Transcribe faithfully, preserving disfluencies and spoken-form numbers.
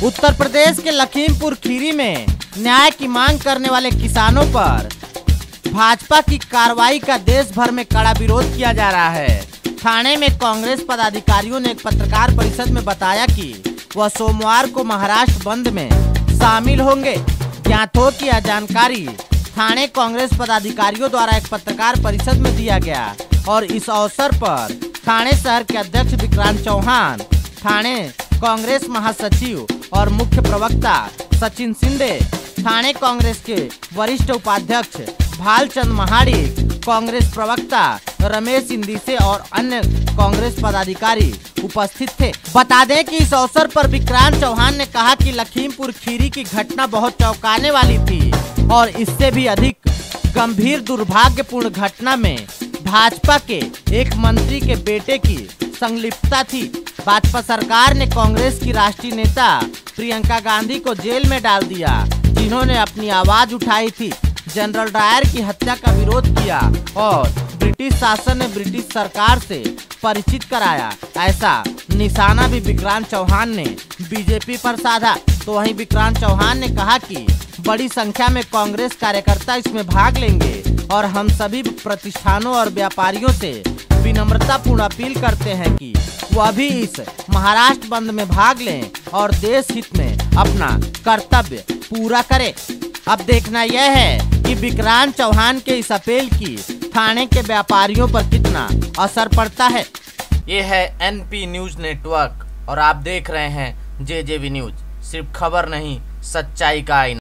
उत्तर प्रदेश के लखीमपुर खीरी में न्याय की मांग करने वाले किसानों पर भाजपा की कार्रवाई का देश भर में कड़ा विरोध किया जा रहा है। थाने में कांग्रेस पदाधिकारियों ने एक पत्रकार परिषद में बताया कि वह सोमवार को महाराष्ट्र बंद में शामिल होंगे। ज्ञात हो कि यह जानकारी थाने कांग्रेस पदाधिकारियों द्वारा एक पत्रकार परिषद में दिया गया और इस अवसर पर थाने शहर के अध्यक्ष विक्रांत चौहान, थाने कांग्रेस महासचिव और मुख्य प्रवक्ता सचिन शिंदे, थाने कांग्रेस के वरिष्ठ उपाध्यक्ष भालचंद महाडिक, कांग्रेस प्रवक्ता रमेश इंदिसे और अन्य कांग्रेस पदाधिकारी उपस्थित थे। बता दें कि इस अवसर पर विक्रांत चौहान ने कहा कि लखीमपुर खीरी की घटना बहुत चौंकाने वाली थी और इससे भी अधिक गंभीर दुर्भाग्यपूर्ण घटना में भाजपा के एक मंत्री के बेटे की संलिप्तता थी। भाजपा सरकार ने कांग्रेस की राष्ट्रीय नेता प्रियंका गांधी को जेल में डाल दिया, जिन्होंने अपनी आवाज उठाई थी, जनरल डायर की हत्या का विरोध किया और ब्रिटिश शासन ने ब्रिटिश सरकार से परिचित कराया। ऐसा निशाना भी विक्रांत चौहान ने बीजेपी पर साधा। तो वहीं विक्रांत चौहान ने कहा कि बड़ी संख्या में कांग्रेस कार्यकर्ता इसमें भाग लेंगे और हम सभी प्रतिष्ठानों और व्यापारियों से विनम्रता पूर्ण अपील करते हैं कि वह भी इस महाराष्ट्र बंद में भाग लें और देश हित में अपना कर्तव्य पूरा करें। अब देखना यह है कि विक्रांत चौहान के इस अपील की थाने के व्यापारियों पर कितना असर पड़ता है। ये है एनपी न्यूज नेटवर्क और आप देख रहे हैं जेजेवी न्यूज। सिर्फ खबर नहीं, सच्चाई का आईना।